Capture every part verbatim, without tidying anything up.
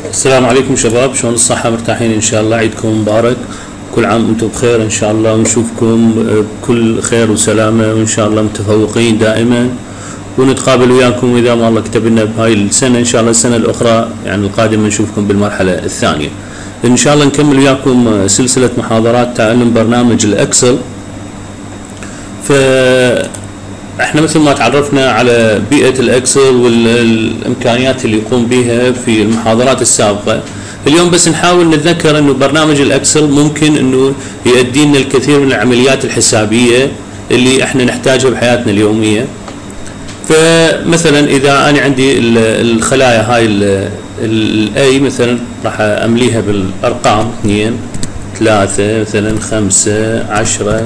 السلام عليكم شباب، شلون الصحة؟ مرتاحين إن شاء الله؟ عيدكم مبارك، كل عام وأنتم بخير إن شاء الله، ونشوفكم بكل خير وسلامة، وإن شاء الله متفوقين دائما، ونتقابل وياكم إذا ما الله كتب لنا بهاي السنة إن شاء الله السنة الأخرى يعني القادمة نشوفكم بالمرحلة الثانية. إن شاء الله نكمل وياكم سلسلة محاضرات تعلم برنامج الإكسل. ف احنا مثل ما تعرفنا على بيئة الاكسل والامكانيات اللي يقوم بها في المحاضرات السابقة، اليوم بس نحاول نتذكر انه برنامج الاكسل ممكن انه يؤدي لنا الكثير من العمليات الحسابية اللي احنا نحتاجها بحياتنا اليومية. فمثلا اذا انا عندي الخلايا هاي الاي مثلا راح امليها بالارقام اثنين ثلاثة مثلا خمسة عشرة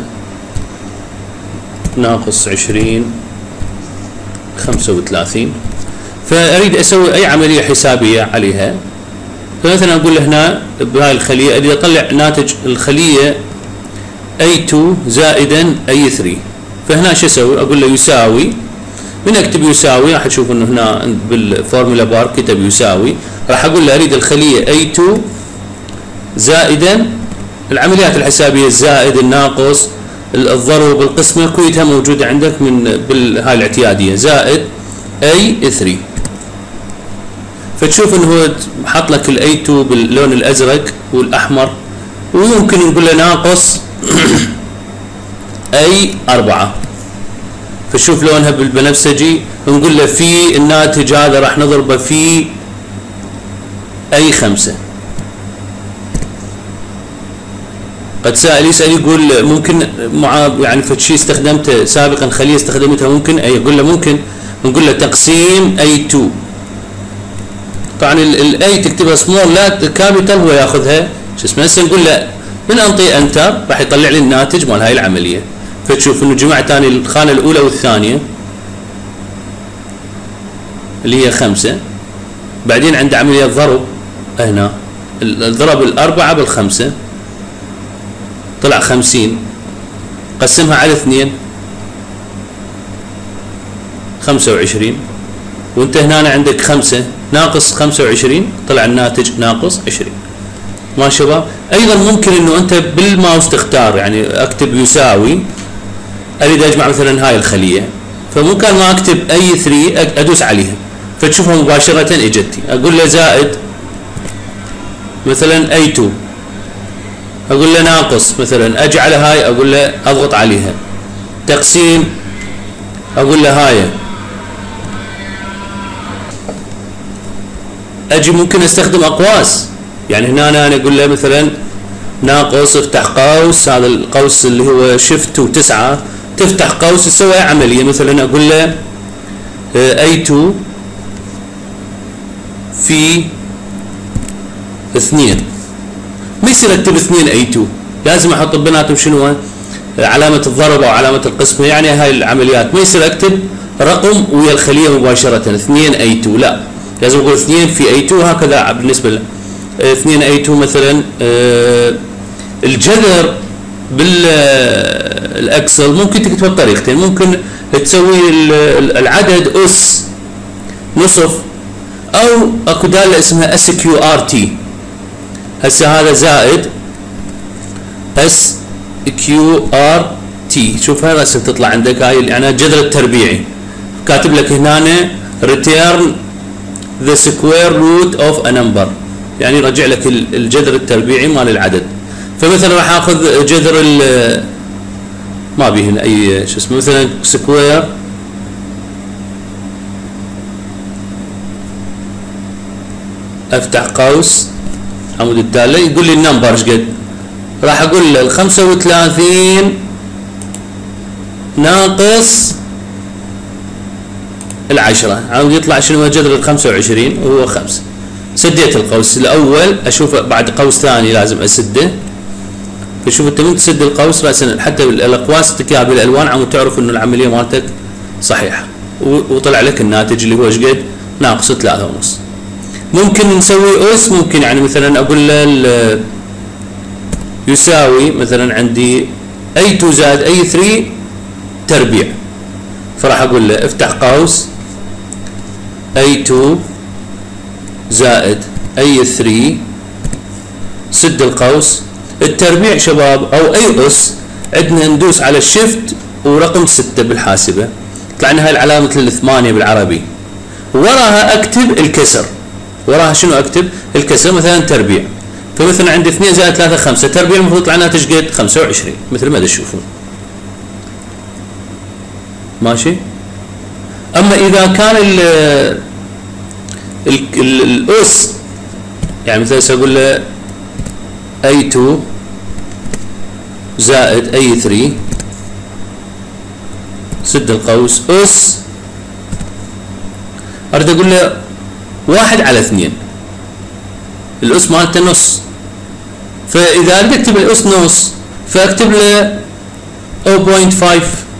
ناقص عشرين خمسة وثلاثين، فأريد أسوي أي عملية حسابية عليها. فمثلا أقول له هنا بهاي الخلية أريد أطلع ناتج الخلية إيه اثنين زائدا إيه ثلاثة، فهنا شو أسوي؟ أقول له يساوي، من أكتب يساوي راح تشوف إنه هنا بالفورمولا بار كتب يساوي، راح أقول له أريد الخلية إيه اثنين زائدا العمليات الحسابية الزائد الناقص الضرب بالقسمة كلها موجودة عندك من بالهاي الاعتيادية زائد إيه ثلاثة، فتشوف انه هو حط لك ال إيه اثنين باللون الازرق والأحمر، ويمكن نقول له ناقص إيه أربعة، فشوف لونها بالبنفسجي، نقول له في الناتج هذا راح نضربه في إيه خمسة. قد سائل يسأل يقول ممكن مع يعني فشي استخدمته سابقا خليه استخدمتها ممكن اي، يقول له ممكن نقول له تقسيم إيه اثنين، طبعا الاي تكتبها سمول لا كابيتال هو ياخذها شو اسمه. هسه نقول له من انطي انتر راح يطلع لي الناتج مال هاي العمليه، فتشوف انه جمعت ثاني الخانه الاولى والثانيه اللي هي خمسه، بعدين عند عمليه ضرب هنا الضرب الاربعه بالخمسه طلع خمسين، قسمها على اثنين خمسة وعشرين، وانت هنا عندك خمسة ناقص خمسة وعشرين طلع الناتج ناقص عشرين. ما شباب؟ ايضا ممكن انه انت بالماوس تختار، يعني اكتب يساوي اريد اجمع مثلا هاي الخلية، فممكن ما اكتب إيه ثلاثة ادوس عليها فتشوفها مباشرة اجتي، اقول له زائد مثلا إيه اثنين، اقول له ناقص مثلا اجي على هاي اقول له اضغط عليها، تقسيم اقول له هاي، اجي ممكن استخدم اقواس، يعني هنا أنا اقول له مثلا ناقص افتح قوس، هذا القوس اللي هو شيفت وتسعة تفتح قوس تسوي عمليه، مثلا اقول له إيه اثنين في اثنين، ما يصير اكتب اثنين إيه اثنين، لازم احط بيناتهم شنو؟ علامة الضرب او علامة القسمة، يعني هاي العمليات ما يصير اكتب رقم ويا الخلية مباشرة اثنين إيه اثنين، لا لازم اقول اثنين في إيه اثنين، هكذا بالنسبة له اثنين إيه اثنين مثلا. آه الجذر بالاكسل ممكن تكتبه بطريقتين، ممكن تسوي العدد اس نصف، او اكو دالة اسمها اس كيو ار تي، هسه هذا زائد اس كيو ار تي، شوف هاي رسم تطلع عندك هاي يعني الجذر التربيعي، كاتب لك هنا return the square root of a number، يعني يرجع لك الجذر التربيعي مال العدد. فمثلا راح اخذ جذر ال ما بيه هنا اي شو اسمه، مثلا سكوير افتح قوس عمود الدالة يقول لي النمبر ايش قد، راح اقول له ال خمسة وثلاثين ناقص العشرة، عاوز يطلع شنو هو جذر ال خمسة وعشرين وهو خمسة. سديت القوس الاول، اشوف بعد قوس ثاني لازم اسده، فشوف انت من تسد القوس راسا حتى الاقواس تكتبها بالالوان عم تعرف انه العمليه مالتك صحيحه، وطلع لك الناتج اللي هو ايش قد؟ ناقص ثلاثة ونص. ممكن نسوي اس، ممكن يعني مثلا اقول له يساوي مثلا عندي إيه اثنين زائد إيه ثلاثة تربيع، فراح اقول له افتح قوس إيه اثنين زائد اي ثلاثة سد القوس التربيع شباب او اي اس عندنا ندوس على الشيفت ورقم ستة بالحاسبة يطلع لنا هاي العلامة الثمانية بالعربي وراها اكتب الكسر وراها شنو اكتب الكسر مثلا تربيع فمثلا عندي اثنين زائد ثلاثة خمسة تربيع المفروض يطلع ناتج قد خمسة وعشرين مثل ما تشوفون ماشي. اما اذا كان ال ال الاس يعني مثلا ساقول له اي اثنين زائد اي ثلاثة سد القوس اس اريد اقول له واحد على اثنين الاس مالته نص فاذا اريد اكتب الاس نص فاكتب له صفر فاصلة خمسة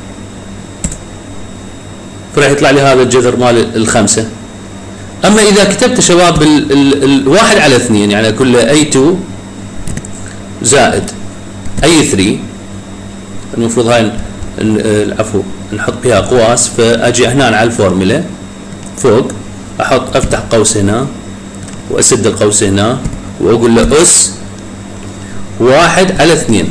فراح يطلع لي هذا الجذر مال الخمسة. اما اذا كتبت شباب الواحد على اثنين يعني اقول له اي اثنين زائد اي ثلاثة المفروض هاي العفو نحط بها اقواس فاجي هنا على الفورمولا فوق احط افتح قوس هنا واسد القوس هنا واقول له اس واحد على اثنين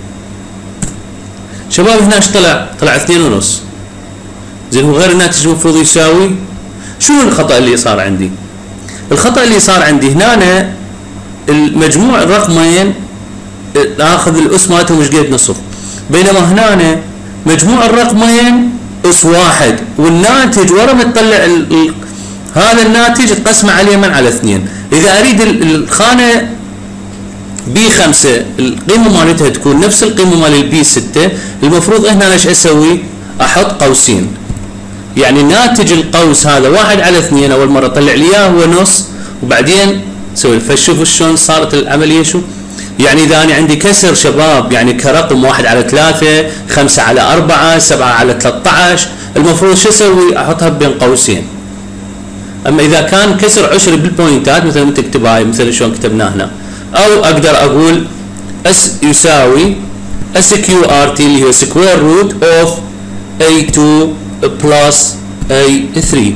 شباب هنا ايش طلع؟ طلع اثنين ونص زين هو غير الناتج المفروض يساوي شنو الخطأ اللي صار عندي؟ الخطأ اللي صار عندي هنا المجموع الرقمين اخذ الاس مالته مش قد نصف بينما هنا مجموع الرقمين اس واحد والناتج ورا ما تطلع هذا الناتج تقسمه على اليمين على اثنين. اذا اريد الخانه بي خمسة القيمه مالتها تكون نفس القيمه مال البي ستة المفروض هنا ايش اسوي؟ احط قوسين يعني ناتج القوس هذا واحد على اثنين اول مره طلع لي اياه هو نص وبعدين سوي فشوفوا شلون صارت العمليه شو؟ يعني اذا انا عندي كسر شباب يعني كرقم واحد على ثلاثة خمسة على أربعة سبعة على ثلاثة عشر المفروض شو اسوي؟ احطها بين قوسين. اما اذا كان كسر عشري بالبوينتات مثلا تكتب هاي مثل شلون كتبناه هنا او اقدر اقول اس يساوي اس كيو ار تي اللي هو سكوير روت اوف اي اثنين بلس اي ثلاثة.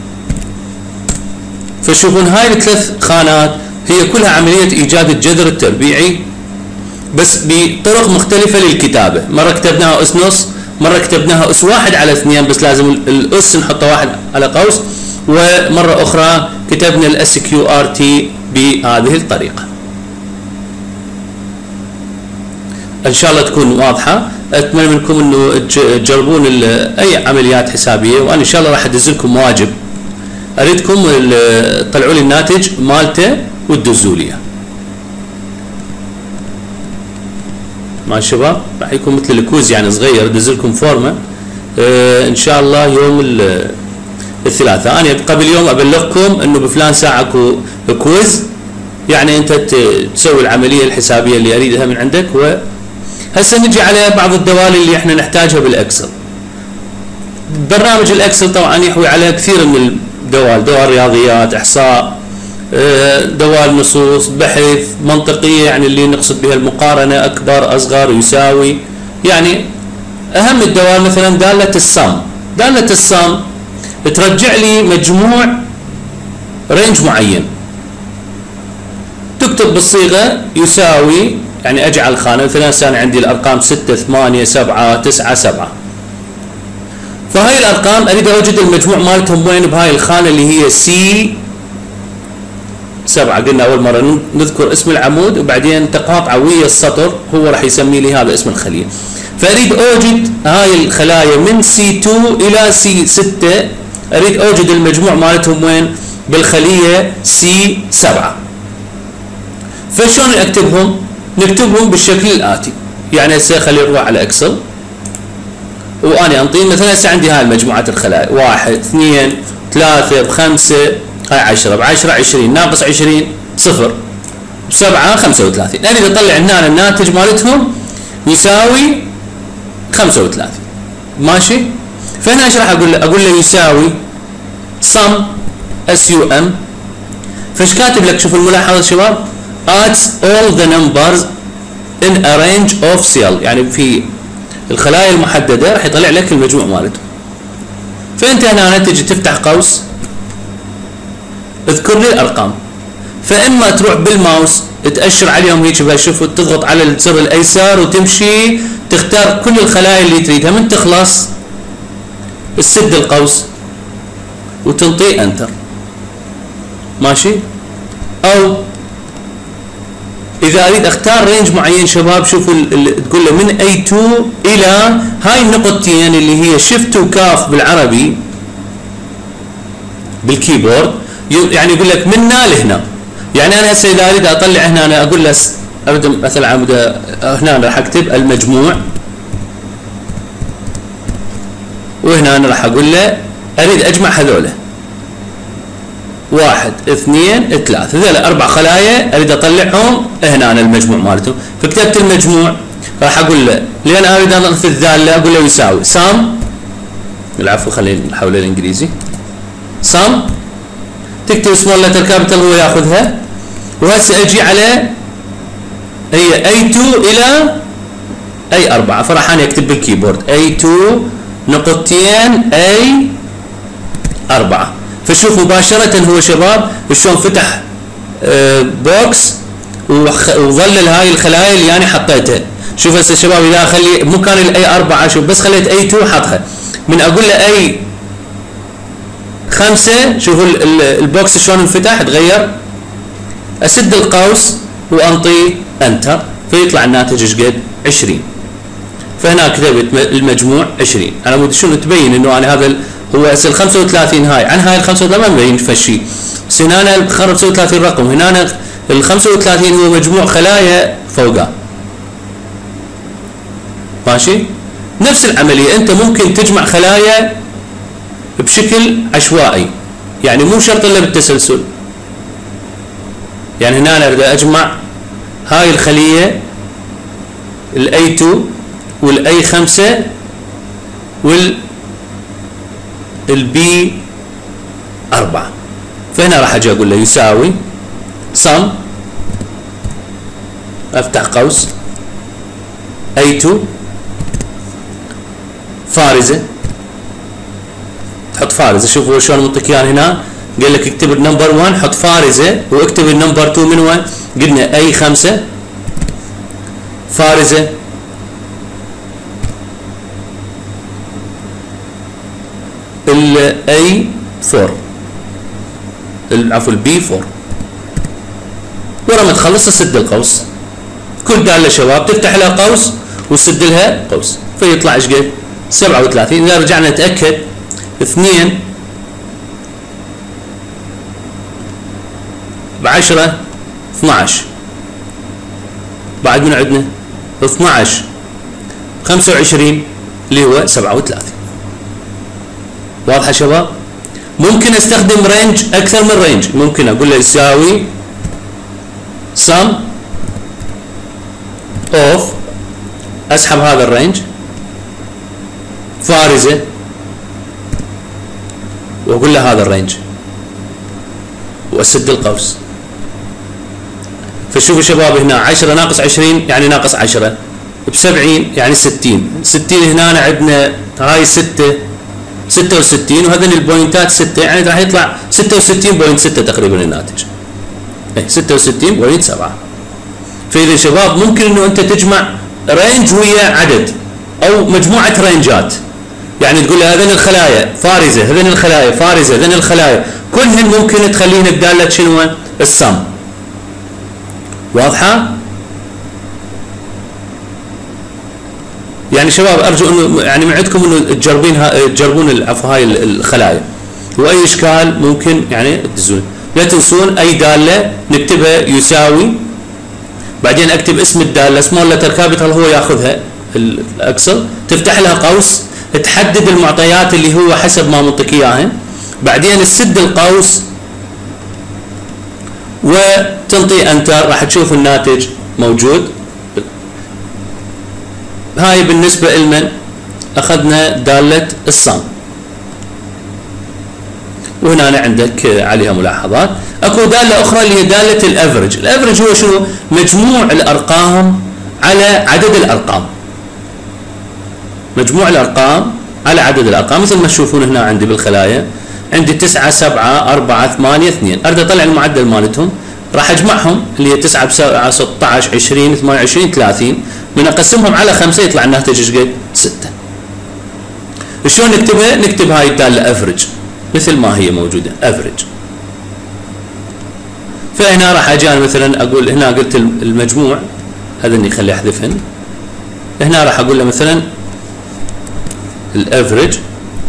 فشوفون هاي الثلاث خانات هي كلها عملية ايجاد الجذر التربيعي بس بطرق مختلفة للكتابة مرة كتبناها اس نص مرة كتبناها اس واحد على اثنين بس لازم الاس نحطه واحد على قوس ومرة اخرى كتبنا الاس كيو ار تي بهذه الطريقة. ان شاء الله تكون واضحة اتمنى منكم انه تجربون اي عمليات حسابية وانا ان شاء الله راح ادز لكم واجب اريدكم تطلعوا لي الناتج مالته وتدزوا لي مع الشباب راح يكون مثل الكويز يعني صغير ادز لكم فورمه اه ان شاء الله يوم الثلاثاء. انا قبل يوم ابلغكم انه بفلان ساعه اكو كويز يعني انت تسوي العمليه الحسابيه اللي اريدها من عندك. وهسه نجي على بعض الدوال اللي احنا نحتاجها بالاكسل. برنامج الاكسل طبعا يحوي على كثير من الدوال دوال رياضيات احصاء دوال نصوص بحث منطقيه يعني اللي نقصد بها المقارنه اكبر اصغر يساوي يعني اهم الدوال مثلا داله السم. داله السم ترجع لي مجموع رينج معين تكتب بالصيغه يساوي يعني اجعل خانه مثلا انا عندي الارقام ستة ثمانية سبعة تسعة سبعة فهاي الارقام اريد اوجد المجموع مالتهم وين بهاي الخانه اللي هي سي سبعة. قلنا اول مره نذكر اسم العمود وبعدين تقاطع ويا السطر هو راح يسمي لي هذا اسم الخليه. فاريد اوجد هاي الخلايا من سي اثنين الى سي ستة اريد اوجد المجموع مالتهم وين؟ بالخليه سي سبعة. فشلون اكتبهم؟ نكتبهم بالشكل الاتي يعني هسه خلينا نروح على اكسل وانا انطيه مثلا هسه عندي هاي مجموعات الخلايا واحد اثنين ثلاثة بخمسة هاي عشرة بعشرة عشرين ناقص عشرين صفر بسبعة خمسة وثلاثين. اريد اطلع هنا الناتج مالتهم يساوي خمسة وثلاثين ماشي. فهنا ايش راح اقول له؟ اقول له يساوي sum اس يو ام فايش كاتب لك؟ شوف الملاحظه شباب adds all the numbers in a range of cell يعني في الخلايا المحدده راح يطلع لك المجموع مالته. فانت هنا تجي تفتح قوس اذكر لي الارقام فاما تروح بالماوس تاشر عليهم هيك بشوف، تضغط على الزر الايسر وتمشي تختار كل الخلايا اللي تريدها، من تخلص تسد القوس وتنطي انتر. ماشي. او اذا اريد اختار رينج معين شباب، شوفوا تقول له من اي تو الى هاي النقطتين اللي هي شيفت وكاف بالعربي بالكيبورد، يعني يقول لك من هنا لهنا. يعني انا هسه اذا اريد اطلع هنا، أنا اقول له اريد مثلا عمود هنا راح اكتب المجموع، وهنا أنا راح اقول له اريد اجمع هذولا واحد اثنين ثلاثة، هذول اربع خلايا اريد اطلعهم هنا أنا المجموع مالتهم. فكتبت المجموع، راح اقول له لان اريد انظف الذاله اقول له يساوي سام، العفو خلينا نحول الانجليزي، سام تكتب سمول لتر كابيتال هو ياخذها. وهسه اجي على هي اي تو الى اي أربعة، فراح انا اكتب بالكيبورد اي تو نقطتين اي أربعة. فشوف مباشرة هو شباب شلون فتح بوكس وظلل هاي الخلايا اللي انا حطيتها. شوف هسه شباب اذا اخلي مو كان الاي أربعة، شوف بس خليت اي تو حطها، من اقول له اي خمسة شوفوا البوكس شلون انفتح تغير، اسد القوس وانطي انتر فيطلع الناتج ايش قد؟ عشرين. فهنا كتبت المجموع عشرين. انا بدي شنو تبين انه انا هذا هو هسه ال خمسة وثلاثين هاي عن هاي ال خمسة وثلاثين ما مبين فشي، بس هنا أنا ال خمسة وثلاثين رقم، هنا أنا ال خمسة وثلاثين هو مجموع خلايا فوقها. ماشي؟ نفس العملية انت ممكن تجمع خلايا بشكل عشوائي، يعني مو شرط الا بالتسلسل. يعني هنا انا اريد اجمع هاي الخلية الاي اثنين والاي خمسة وال البي أربعة، فهنا راح اجي اقول له يساوي سم، افتح قوس اي اثنين فارزة، تحط فارزة. شوفوا شلون منطق اياها هنا، قال لك اكتب النمبر واحد حط فارزة، واكتب النمبر اثنين من وين؟ قلنا اي خمسة فارزة الاي أربعة، عفوا البي أربعة. ورا ما تخلص تسد القوس، كل دالة شباب تفتح لها قوس وتسد لها قوس، فيطلع ايش قد؟ سبعة وثلاثين. اذا رجعنا نتاكد اثنين بعشرة اثنعش، بعد من عندنا اثنعش خمسة وعشرين اللي هو سبعة وثلاثين. واضحة شباب؟ ممكن استخدم رينج اكثر من رينج، ممكن اقول له يساوي sum of، اسحب هذا الرينج فارزة واقول له هذا الرينج واسد القوس. فشوفوا شباب هنا عشرة ناقص عشرين يعني ناقص عشرة، بسبعين يعني ستين، ستين هنا عندنا هاي ستة ستة وستين، وهذين البوينتات ستة، يعني راح يطلع ستة وستين فاصلة ستة تقريبا الناتج، اي ستة وستين فاصلة سبعة. فاذا شباب ممكن انه انت تجمع رينج ويا عدد او مجموعة رينجات، يعني تقول له هذين الخلايا فارزة، هذين الخلايا فارزة، هذين الخلايا كلهن ممكن تخليهن بدالة شنو؟ السم. واضحة؟ يعني شباب ارجو انه يعني من عندكم انه تجربين تجربون العفو هاي الخلايا، واي اشكال ممكن يعني تدزون. لا تنسون اي داله نكتبها يساوي، بعدين اكتب اسم الداله سمول لتر كابيتال هو ياخذها الاكسل، تفتح لها قوس تحدد المعطيات اللي هو حسب ما منطق اياها، بعدين تسد القوس وتنطي انتر، راح تشوف الناتج موجود. هاي بالنسبة لمن اخذنا دالة الصم، وهنا عندك عليها ملاحظات. اكو دالة اخرى اللي هي دالة الافرج. الافرج هو شنو؟ مجموع الارقام على عدد الارقام، مجموع الارقام على عدد الارقام، مثل ما تشوفون هنا عندي بالخلايا عندي تسعة سبعة أربعة ثمانية اثنين، اريد اطلع المعدل مالتهم، راح اجمعهم اللي هي تسعة بسبعة ستة عشر عشرين ثمانية وعشرين ثلاثين، من اقسمهم على خمسة يطلع الناتج ايش قد؟ ستة. شلون نكتبها؟ نكتب هاي الداله افرج مثل ما هي موجوده افرج. فهنا راح اجي انا مثلا اقول هنا قلت المجموع هذا اللي خليه احذفهن. هنا راح اقول له مثلا الافرج،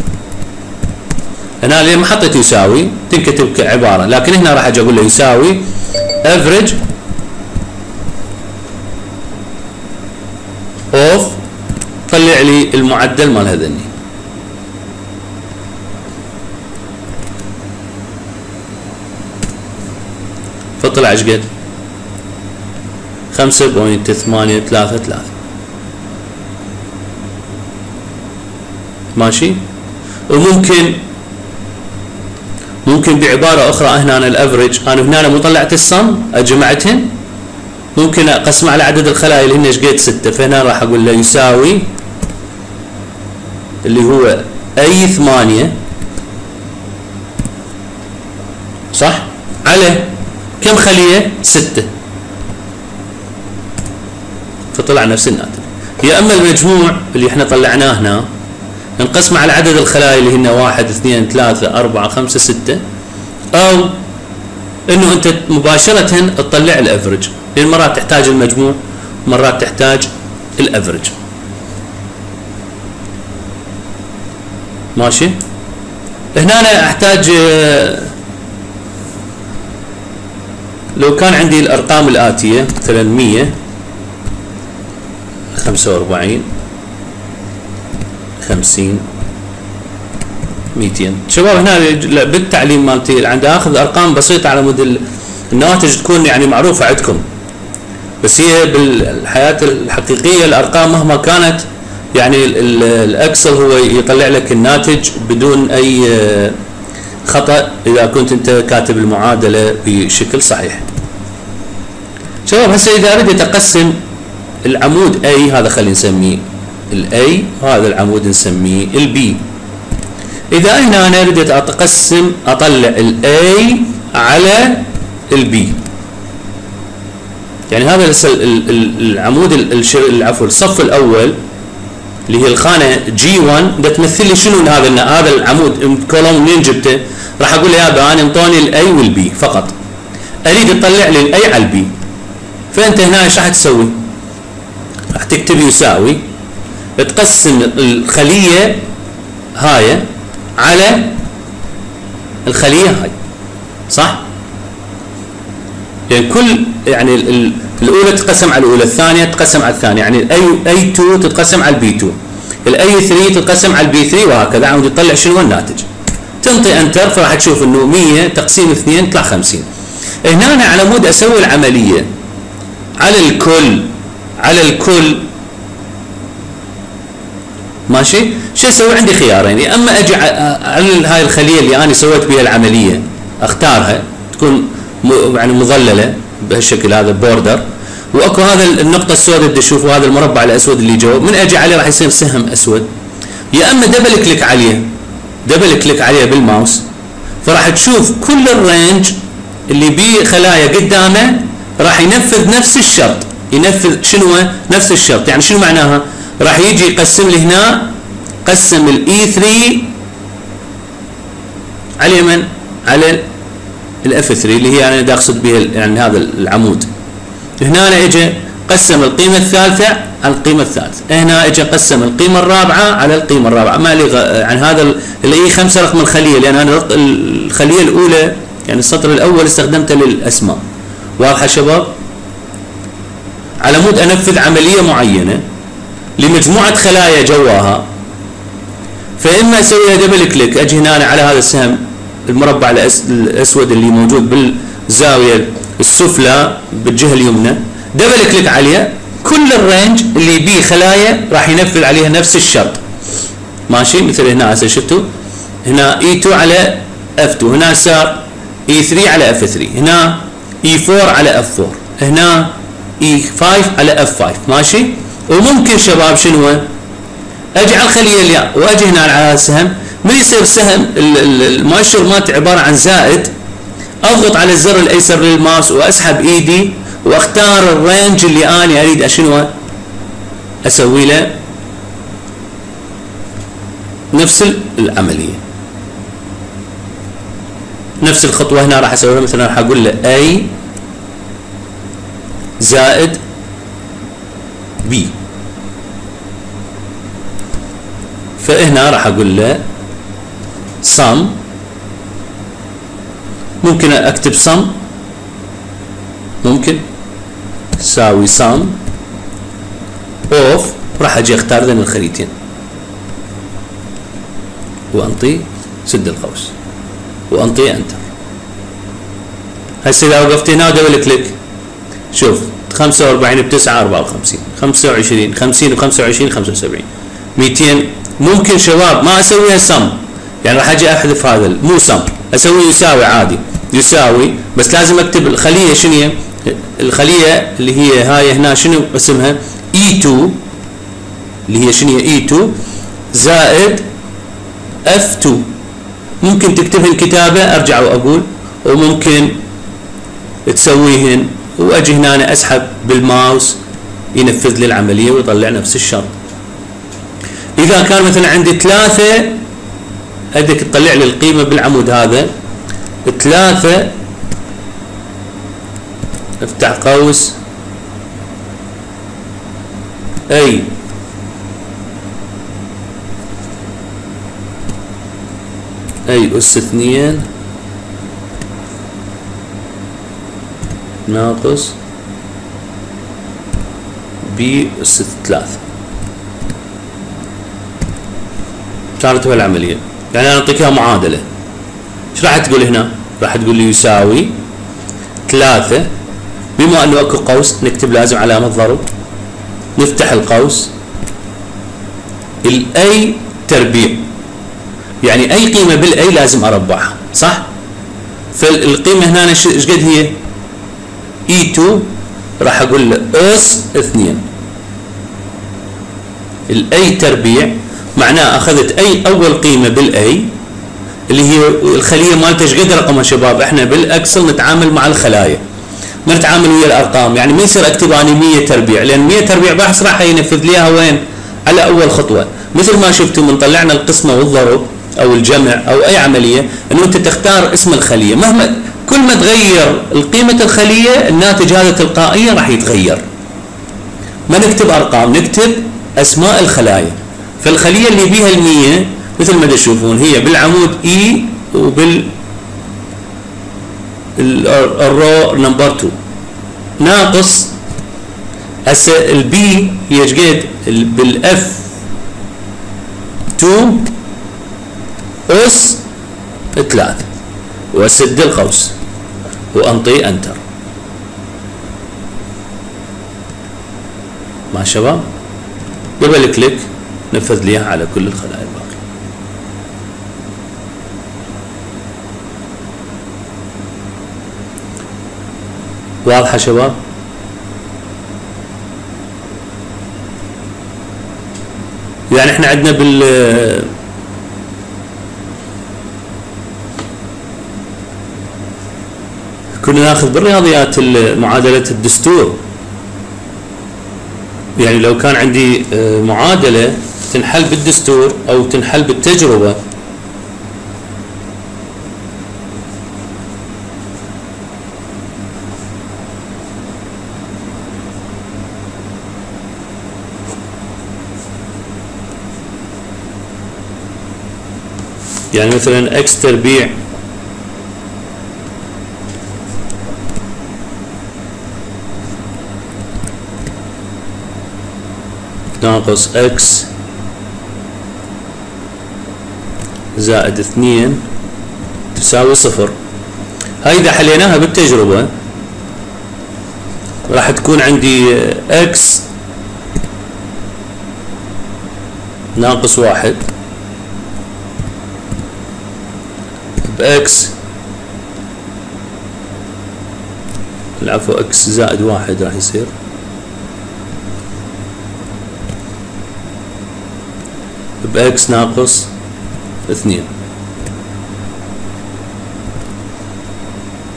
هنا ليه ما حطيت يساوي تنكتب كعباره، لكن هنا راح اجي اقول له يساوي افرج اوف، طلع لي المعدل مال هذني. فطلع ايش قد؟ خمسة فاصلة ثمانية ثلاثة ثلاثة. ماشي؟ وممكن ممكن بعباره اخرى هنا أنا الافرج، انا هنا مو طلعت الصم جمعتهن، ممكن اقسم على عدد الخلايا اللي هن ايش قد؟ ستة. فهنا راح اقول له يساوي اللي هو اي ثمانية صح على كم خليه؟ ستة. فطلع نفس الناتج. يا اما المجموع اللي احنا طلعناه هنا نقسمه على عدد الخلايا اللي هن واحد اثنين ثلاثة أربعة خمسة ستة، أو إنه أنت مباشرة تطلع الأفرج، لأن مرات تحتاج المجموع مرات تحتاج الأفرج. ماشي؟ هنا أنا أحتاج لو كان عندي الأرقام الآتية مثلا مية خمسة وأربعين خمسين مئتين. شباب هنا بالتعليم مالتي عندي اخذ ارقام بسيطه على مود النواتج تكون يعني معروفه عندكم، بس هي بالحياه الحقيقيه الارقام مهما كانت يعني الاكسل هو يطلع لك الناتج بدون اي خطا اذا كنت انت كاتب المعادله بشكل صحيح. شباب هسه اذا اريد اقسم العمود اي، هذا خلينا نسميه الاي، وهذا العمود نسميه البي. اذا هنا انا رديت اقسم اطلع الاي على البي، يعني هذا العمود العفو الصف الاول اللي هي الخانه جي واحد ده تمثل لي شنو هذا هذا العمود كولوم منين جبته؟ راح اقول له يابا انا انطوني الاي والبي فقط، اريد اطلع لي الاي على البي. فانت هنا ايش راح تسوي؟ راح تكتب يساوي، تقسم الخليه هاي على الخليه هاي صح؟ يعني كل يعني الاولى تتقسم على الاولى، الثانيه تتقسم على الثانيه، يعني الاي اي اثنين تتقسم على البي اثنين، الاي ثلاثة تتقسم على البي ثلاثة، وهكذا عم تطلع شنو الناتج. تنطي انتر فراح تشوف انه مية تقسيم اثنين يطلع خمسين. هنا أنا على مود اسوي العمليه على الكل على الكل ماشي. شو اسوي؟ عندي خيارين، يا اما اجي على هاي الخليه اللي انا سويت بها العمليه اختارها تكون يعني مظلله بهالشكل هذا بوردر، واكو هذا النقطه السوداء اللي تشوفوا هذا المربع الاسود اللي جوا، من اجي عليه راح يصير سهم اسود. يا اما دبل كليك عليه دبل كليك عليه بالماوس، فراح تشوف كل الرينج اللي بيه خلايا قدامه راح ينفذ نفس الشرط، ينفذ شنو؟ نفس الشرط. يعني شنو معناها؟ راح يجي يقسم لي هنا، قسم الاي ثلاثة على اليمين على الاف ثلاثة اللي هي انا دا اقصد بها يعني هذا العمود. هنا أنا اجى قسم القيمه الثالثه على القيمه الثالثه، هنا اجى قسم القيمه الرابعه على القيمه الرابعه. ما لي يعني هذا الاي خمسة رقم الخليه، لان انا الخليه الاولى يعني السطر الاول استخدمته للاسماء. واضحه شباب؟ على مود انفذ عمليه معينه لمجموعه خلايا جواها، فاما اسويها دبل كليك، اجي هنا على هذا السهم المربع الاسود اللي موجود بالزاويه السفلى بالجهه اليمنى، دبل كليك عليه، كل الرينج اللي بيه خلايا راح ينفذ عليها نفس الشرط. ماشي؟ مثل هنا هسه شفتوا هنا اي اثنين على اف اثنين، هنا صار اي ثلاثة على اف ثلاثة، هنا اي أربعة على اف أربعة، هنا اي خمسة على اف خمسة. ماشي؟ وممكن شباب شنو؟ اجي على الخليه اللي واجي هنا على السهم، من يصير سهم المؤشر مالته عباره عن زائد، اضغط على الزر الايسر للماوس واسحب ايدي واختار الرينج اللي انا اريد شنو اسوي له نفس العمليه. نفس الخطوه هنا راح اسويها، مثلا راح اقول له A زائد B، فهنا راح اقول له sum، ممكن اكتب sum، ممكن تساوي sum of، راح اجي اختار ذن الخريطين وانطي سد القوس وانطي انتر. هسه اذا وقفت هنا ودبل كليك شوف خمسة وأربعين بتسعة أربعة وخمسين، خمسة وعشرين، خمسين وخمسة وعشرين خمسة وسبعين، مئتين. ممكن شباب ما اسويها سم، يعني راح اجي احذف هذا مو سم، اسوي يساوي عادي، يساوي بس لازم اكتب الخليه شنو، الخليه اللي هي هاي هنا شنو اسمها إي تو، اللي هي شنو إي تو زائد إف تو. ممكن تكتبهن كتابه ارجع واقول، وممكن تسويهن واجي هنا أنا اسحب بالماوس ينفذ لي العمليه ويطلع نفس الشرط. اذا كان مثلا عندي ثلاثه بدك تطلع لي القيمه بالعمود هذا، ثلاثه افتح قوس اي اي اس اثنين ناقص بي اس ثلاثة. كانت هالعملية، يعني انا اعطيك اياها معادلة. ايش راح تقول هنا؟ راح تقول لي يساوي ثلاثة، بما انه اكو قوس نكتب لازم علامة ضرب، نفتح القوس الاي تربيع، يعني اي قيمة بالاي لازم اربعها صح؟ فالقيمة هنا ايش قد هي؟ إي تو، راح اقول له اس اثنين، الاي تربيع معناه اخذت اي اول قيمه بالاي اللي هي الخليه مالته ايش قد رقمها شباب؟ احنا بالاكسل نتعامل مع الخلايا ما نتعامل ويا الارقام، يعني ما يصير اكتب اني مية تربيع، لان مية تربيع بحث راح ينفذ لي اياها وين؟ على اول خطوه. مثل ما شفتوا من طلعنا القسمه والضرب او الجمع او اي عمليه، انه انت تختار اسم الخليه، مهما كل ما تغير القيمة الخلية الناتج هذا تلقائيا راح يتغير. ما نكتب ارقام، نكتب اسماء الخلايا. فالخلية اللي بيها المية مثل ما تشوفون هي بالعمود اي وبال الرو نمبر اثنين ناقص هسه البي هي ايش قد؟ بالاف اثنين اس ثلاثة، واسد القوس وانطي انتر. مع شباب دبل كليك نفذ لي على كل الخلايا الباقية. واضحة شباب؟ يعني احنا عندنا بال كنا ناخذ بالرياضيات معادلة الدستور، يعني لو كان عندي معادلة تنحل بالدستور أو تنحل بالتجربة، يعني مثلا اكس تربيع ناقص اكس زائد اثنين تساوي صفر. هاي اذا حليناها بالتجربة راح تكون عندي اكس ناقص واحد باكس، العفو اكس زائد واحد راح يصير باكس ناقص اثنين.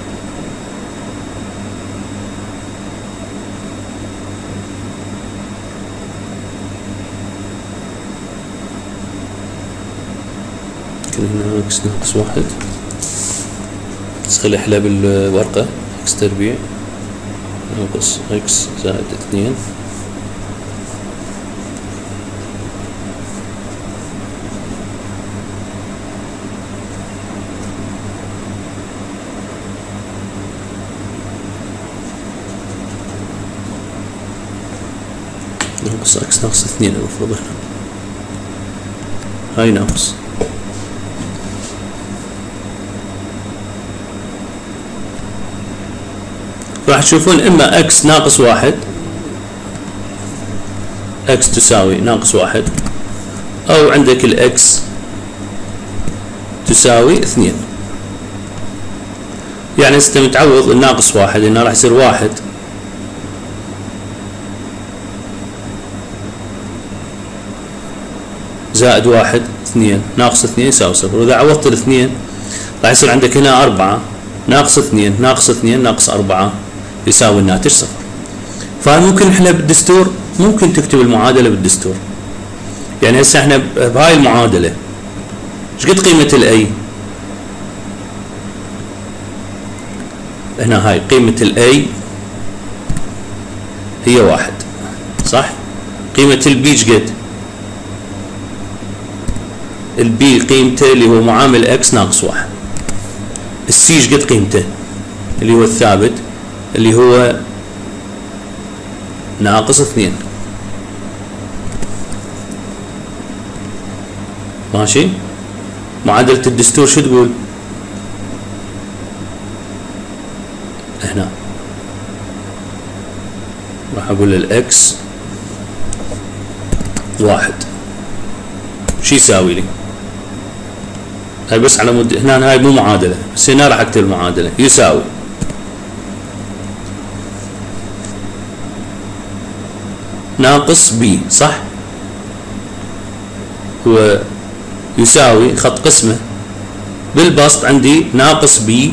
ممكن هنا اكس ناقص واحد، بس خلي احلى بالورقة. اكس تربيع ناقص اكس زائد اثنين ناقص اكس ناقص اثنين المفروض هنا، هاي ناقص راح تشوفون اما اكس ناقص واحد، اكس تساوي ناقص واحد، او عندك الاكس تساوي اثنين. يعني انت متعوض الناقص واحد انه راح يصير واحد زائد واحد اثنين ناقص اثنين يساوي صفر، واذا عوضت الاثنين راح يصير عندك هنا اربعة ناقص اثنين ناقص اثنين ناقص اربعة يساوي الناتج صفر. فممكن نحلها بالدستور، ممكن تكتب المعادلة بالدستور. يعني هسه احنا بهاي المعادلة ايش قد قيمة الاي؟ هنا هاي قيمة الاي هي واحد صح؟ قيمة البي ايش قد؟ البي قيمته اللي هو معامل اكس ناقص واحد. السي ايش قد قيمته؟ اللي هو الثابت اللي هو ناقص اثنين. ماشي؟ معادلة الدستور شو تقول؟ هنا راح اقول الاكس واحد شو يساوي لي؟ هاي بس على مود هنا، هاي مو معادلة، بس هنا راح اكتب المعادلة يساوي ناقص بي صح؟ هو يساوي خط قسمه بالبسط عندي ناقص بي.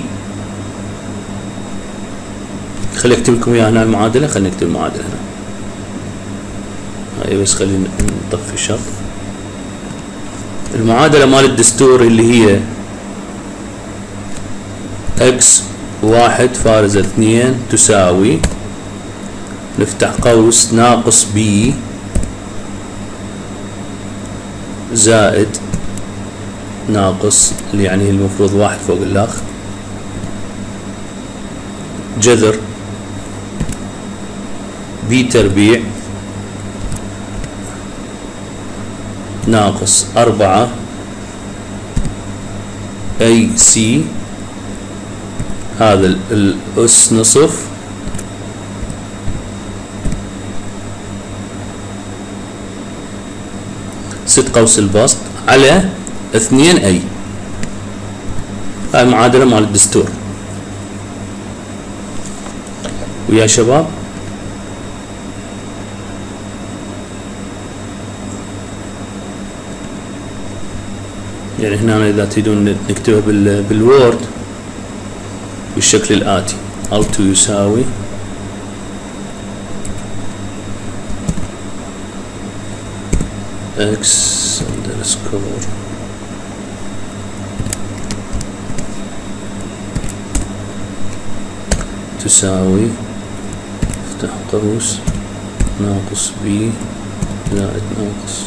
خلي اكتب لكم اياها هنا المعادلة، خلينا نكتب المعادلة هنا. هاي بس خلينا نطفي الشرط. المعادلة مال الدستور اللي هي اكس واحد فارزة اثنين تساوي نفتح قوس ناقص بي زائد ناقص اللي يعني المفروض واحد فوق الاخ جذر بي تربيع ناقص أربعة اي سي، هذا الأس نصف ست قوس البسط على اثنين اي. هاي المعادلة مال الدستور. ويا شباب يعني هنا اذا تريدون نكتبها بالوورد بالشكل الآتي: الت يساوي اكس اندرسكور تساوي افتح قوس ناقص بي زائد ناقص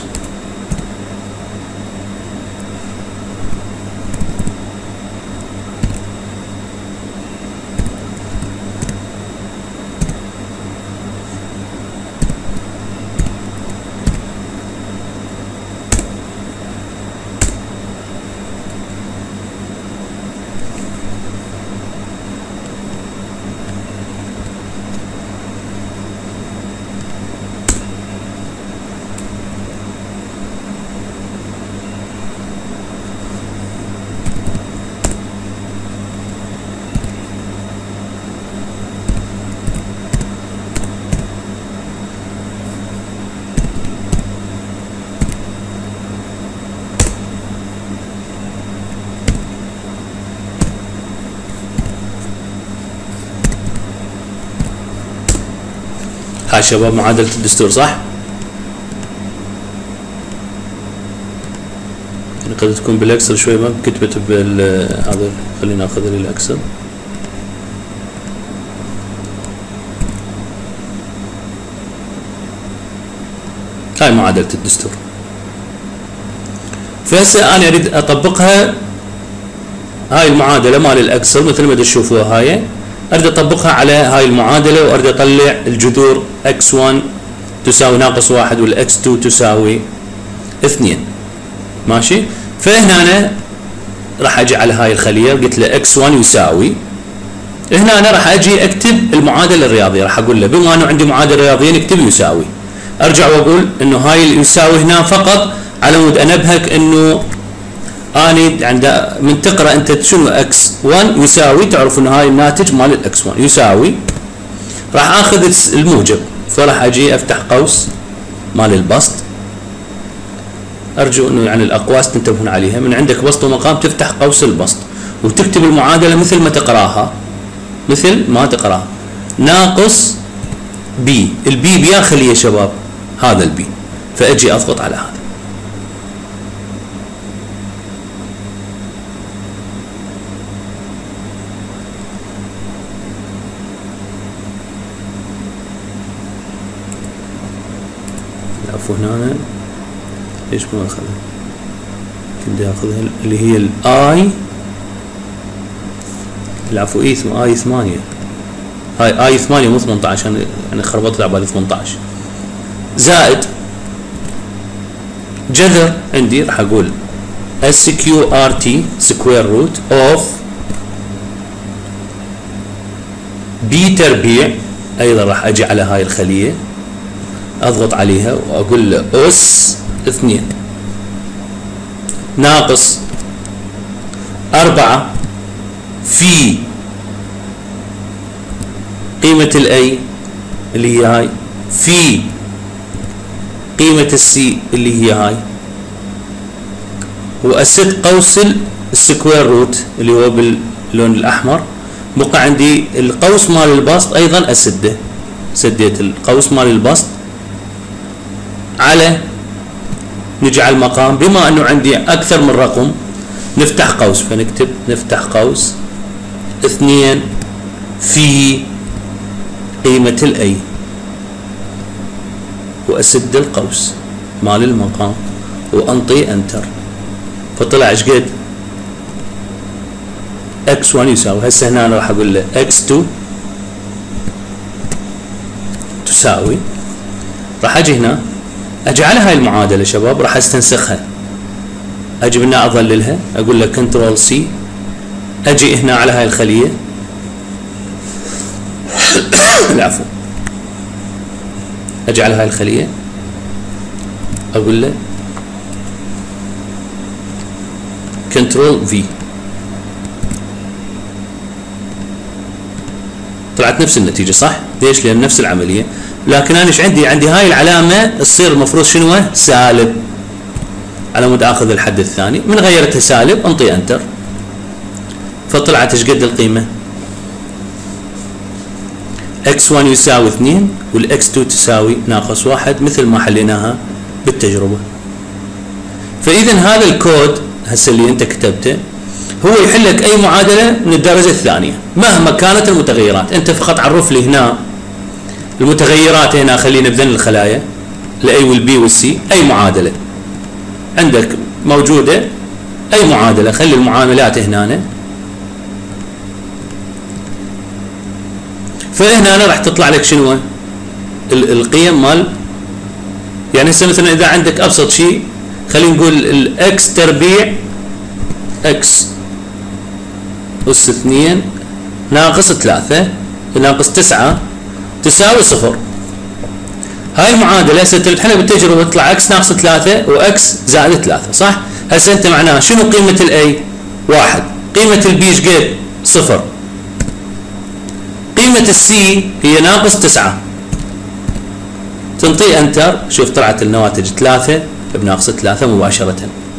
هاي شباب معادلة الدستور صح؟ قد تكون بالاكسل شوي ما كتبت بال هذا. خلينا ناخذ الاكسل. هاي معادلة الدستور. فهسه انا اريد اطبقها هاي المعادلة مال الاكسل مثل ما تشوفوها هاي، اريد اطبقها على هاي المعادلة واريد اطلع الجذور اكس واحد تساوي ناقص واحد والاكس اثنين تساوي اثنين. ماشي؟ فهنا أنا راح اجي على هاي الخلية وقلت له اكس واحد يساوي، هنا انا راح اجي اكتب المعادلة الرياضية، راح اقول له بما انه عندي معادلة رياضية نكتب يساوي. ارجع واقول انه هاي اللي يساوي هنا فقط على مود انبهك انه اني عند من تقرا انت شنو اكس واحد يساوي تعرف انه هاي الناتج مال الاكس واحد يساوي. راح اخذ الموجب، فراح اجي افتح قوس مال البسط. ارجو انه يعني الاقواس تنتبهون عليها، من عندك بسط ومقام تفتح قوس البسط وتكتب المعادله مثل ما تقراها مثل ما تقراها. ناقص بي، البي بيا خليه يا شباب هذا البي، فاجي اضغط على هذا. العفو هنا ليش ما اخذها؟ كنت اخذها اللي هي الاي، العفو اي اي ثمانية، هاي اي ثمانية مو ثمانية عشر عشان يعني خربطت على بالي ثمانية عشر، زائد جذر عندي راح اقول اس كيو ار تي سكوير روت اوف بي تربيع، ايضا راح اجي على هاي الخلية اضغط عليها واقول له اس اثنين ناقص أربعة في قيمة الاي اللي هي هاي في قيمة السي اللي هي هاي، واسد قوس السكوير روت اللي هو باللون الاحمر. بقى عندي القوس مال البسط ايضا اسده، سديت القوس مال البسط على نجي على المقام. بما انه عندي اكثر من رقم نفتح قوس، فنكتب نفتح قوس اثنين في قيمة الاي واسد القوس مال المقام وانطي انتر، فطلع ايش قد؟ اكس واحد يساوي. هسه هنا انا راح اقول له اكس اثنين تساوي، راح اجي هنا اجي على هاي المعادله شباب راح استنسخها، اجي هنا اظللها اقول له كنترول سي، اجي هنا على هاي الخليه العفو اجي على هاي الخليه اقول له كنترول في، طلعت نفس النتيجه صح؟ ليش؟ لان نفس العمليه، لكن انا ايش عندي؟ عندي هاي العلامه تصير المفروض شنو؟ سالب، على مود اخذ الحد الثاني، من غيرتها سالب انطي انتر، فطلعت ايش قد القيمه؟ اكس واحد يساوي اثنين والاكس اثنين تساوي ناقص واحد مثل ما حليناها بالتجربه. فاذا هذا الكود هسه اللي انت كتبته هو يحل لك اي معادله من الدرجه الثانيه مهما كانت المتغيرات. انت فقط عرف لي هنا المتغيرات، هنا خلينا بذن الخلايا الاي والبي والسي، اي معادله عندك موجوده اي معادله، خلي المعاملات هنا، فهنا أنا راح تطلع لك شنو القيم مال، يعني هسه مثلا اذا عندك ابسط شيء خلينا نقول الاكس تربيع اكس اس اثنين ناقص ثلاثة ناقص تسعة تساوي صفر. هاي المعادله هسه تحلها بالتجربه تطلع اكس ناقص ثلاثة واكس زائد ثلاثة صح؟ هسه انت معناها شنو قيمه الاي؟ واحد، قيمه البي ايش قد؟ صفر، قيمه السي هي ناقص تسعة، تنطي انتر شوف طلعت النواتج ثلاثة بناقص ثلاثة مباشره.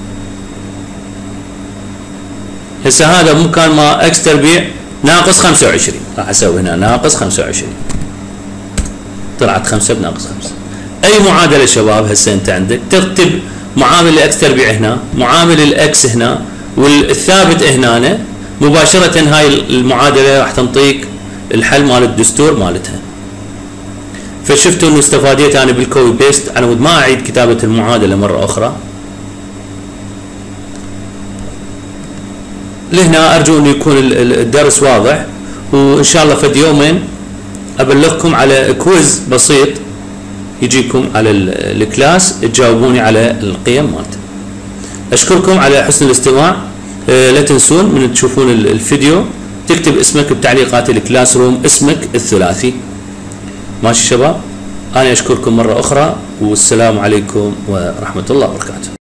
هسه هذا مكان ما اكس تربيع ناقص خمسة وعشرين، راح اسوي هنا ناقص خمسة وعشرين، طلعت خمسة بناقص خمسة. اي معادله شباب هسه انت عندك تكتب معامل الاكس تربيع هنا، معامل الاكس هنا، والثابت هنا، مباشرة هاي المعادلة راح تنطيك الحل مال الدستور مالتها. فشفتوا انه استفاديت انا بالكوبي بيست على مود ما اعيد كتابة المعادلة مرة اخرى. لهنا ارجو انه يكون الدرس واضح، وان شاء الله فد يومين ابلغكم على كويز بسيط يجيكم على الكلاس تجاوبوني على القيم مالته. اشكركم على حسن الاستماع. لا تنسون من تشوفون الفيديو تكتب اسمك بتعليقات الكلاس روم، اسمك الثلاثي. ماشي شباب؟ انا اشكركم مرة اخرى، والسلام عليكم ورحمة الله وبركاته.